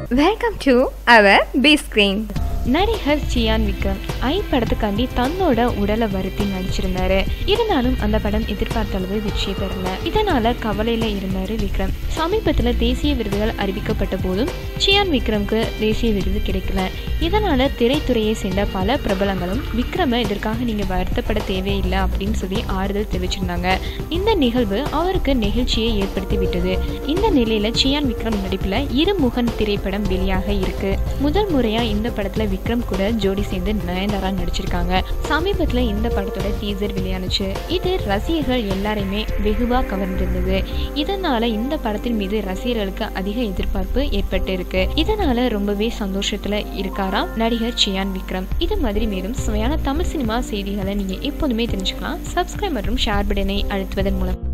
Welcome to our B screen. நடிகர் சியான் விக்ரம் படத்துக்காண்டி தன்னோட உடலை வருத்தி நடிச்சிருந்தாரு. இருந்தாலும் அந்த படம் எதிர்பார்த்த அளவு வெற்றி பெறல. இதனால கவலையில இருந்தாரு விக்ரம். சமீபத்துல தேசிய விருதுகள் அறிவிக்கப்பட்ட போதும் சியான் விக்ரம்க்கு தேசிய விருது கிடைக்கல. இதனால திரைத்துறையை சேர்ந்த பல பிரபலங்களும் விக்ரம இதற்காக நீங்க வருத்தப்பட தேவையில்லை அப்படின்னு சொல்லி ஆறுதல் தெரிவிச்சிருந்தாங்க. இந்த நிகழ்வு அவருக்கு நெகிழ்ச்சியை ஏற்படுத்தி விட்டது. இந்த நிலையில சியான் விக்ரம் நடிப்புல இருமுகன் திரைப்படம் வெளியாக இருக்கு. முதல் முறையா இந்த படத்துல விக்ரம் கூட ஜோடி சேர்ந்து நயன்தாரா நடிச்சிருக்காங்க. சமீபத்துல இந்த படத்தோட டீசர் வெளியானுச்சு. இது ரசிகர்கள் எல்லாரையுமே வெகுவா கவர்ந்திருந்தது. இதனால இந்த படத்தின் மீது ரசிகர்களுக்கு அதிக எதிர்பார்ப்பு ஏற்பட்டு இருக்கு. இதனால ரொம்பவே சந்தோஷத்துல இருக்காராம் நடிகர் சியான் விக்ரம். இது மாதிரி மேலும் சுவையான தமிழ் சினிமா செய்திகளை நீங்க எப்போதுமே தெரிஞ்சுக்கலாம். சப்ஸ்கிரைப் மற்றும் ஷேர் பட்டனை அழுத்துவதன் மூலம்.